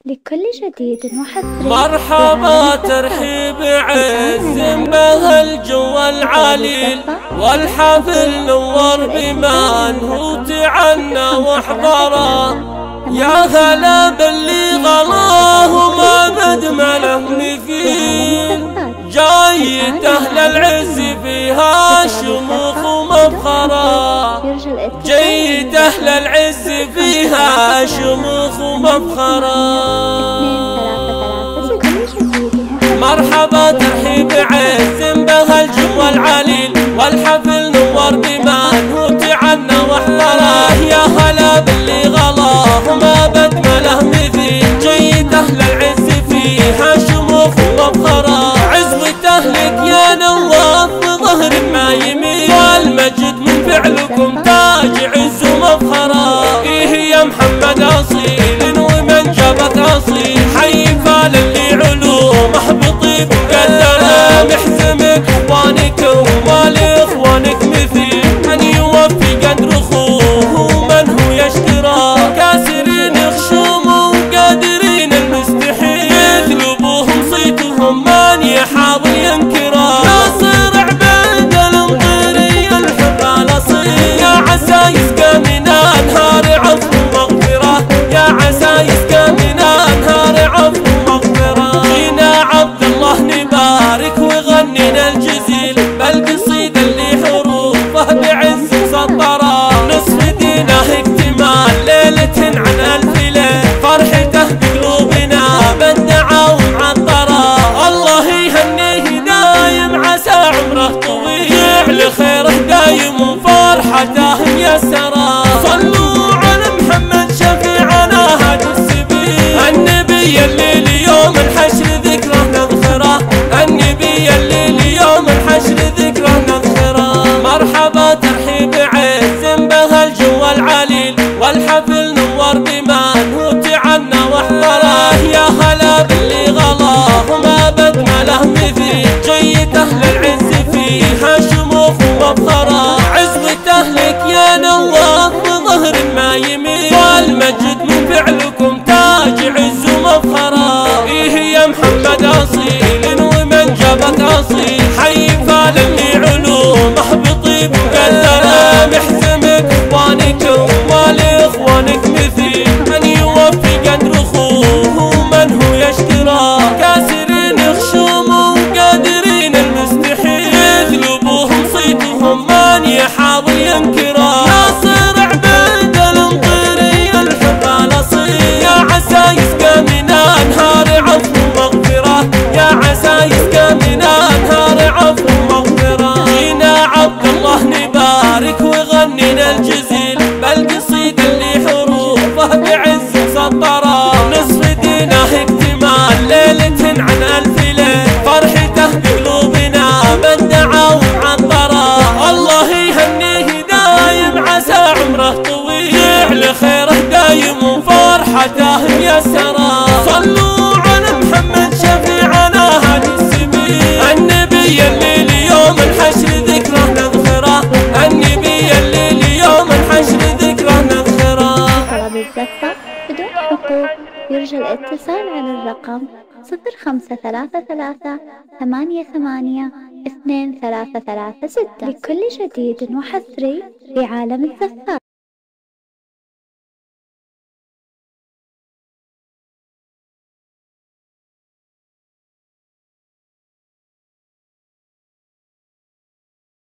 لكل جديد وحصري. مرحبا ترحيب عز بهالجو العليل، والحفل نور بمن عنا واحضره. يا هلا باللي غلاه وما بدمله مثيل، جاية أهل العز فيها شموخ ومفخرة، جاية أهل العز فيها شموخ ومفخرة. مرحبا ترحيب عز بهالجو العليل، والحفل نور بمن عنا واحضره. يا هلا باللي غلاه وما بدمله مثيل، جاية أهل العز فيها شموخ ومفخرة. عزوة أهلك يا نواف بظهر ما يميل، والمجد من فعلكم تاج عز ومفخرة. إيه يا محمد أصيل ومن جابك أصيل، حي فال اللي علوم محبطي مقدرة. محزمك إخوانك وما لإخوانك مثيل، من يوفي قدر أخوه ومن هو يشترى. كاسرين خشوم وقادرين المستحيل، يثلبوهم صيتهم من يحاول ينكره. ناصر عبيد المطيري الحب الأصيل، يا عسى يسقى من أنهار عفو ومغفرة، يا عسى يسقى من أنهار عفو ومغفرة. جينا عبد الله نبارك وغنينا الجزيل، بالقصيدة اللي حروفه بعز مسطرة. نصف دينه اكتمال ليلة عن ألف ليل، فرحته بقلوبنا بدعة ومعطرة. الله يهنيه دايم عسى عمره طويل، يعلى خيره دايم وفرحته ميسرة. صلوا على محمد شفيعنا هادي السبيل، النبي اللي ليوم الحشر ذكره نذخره، النبي اللي ليوم الحشر ذكره نذخره. مرحبا ترحيب عز بهالجو العليل، والحفل نور بمن عنا واحضره. يا هلا باللي غلاه وما بدمله مثيل، جاية أهل العز فيها شموخ ومفخرة. عزوة أهلك يا نواف بظهر ما يميل، والمجد من فعلكم تاج عز ومفخرة. إيه يا محمد أصيل ومن جابك أصيل، حي فال اللي علوم محبطي مقدرة. محزمك إخوانك وما لإخوانك مثيل، من يوفي قدر أخوه ومن هو يشترى. كاسرين خشوم وقادرين المستحيل، يثلبوهم صيتهم من يحاول ينكره. ناصر عبيد المطيري الحب الأصيل، يا عسى يسقى من أنهار عفو ومغفرة، يا عسى يسقى من أنهار عفو ومغفرة. جينا عبد الله نبارك وغنينا الجزيل، بالقصيدة اللي حروفه بعز مسطرة. نصف دينه اكتمال ليلة عن ألف ليل، فرحته بقلوبنا بدعة ومعطرة. الله يهنيه دايم عسى عمره طويل، يعلى خيره دايم وفرحته ميسرة. صلوا على محمد شفيعنا هادي السبيل، النبي اللي ليوم الحشر ذكره نذخره، النبي اللي ليوم الحشر ذكره نذخره. طلب الزفة بدون حقوق، يرجى الاتصال على الرقم 053388 2336 لكل جديد وحصري في عالم الزفات.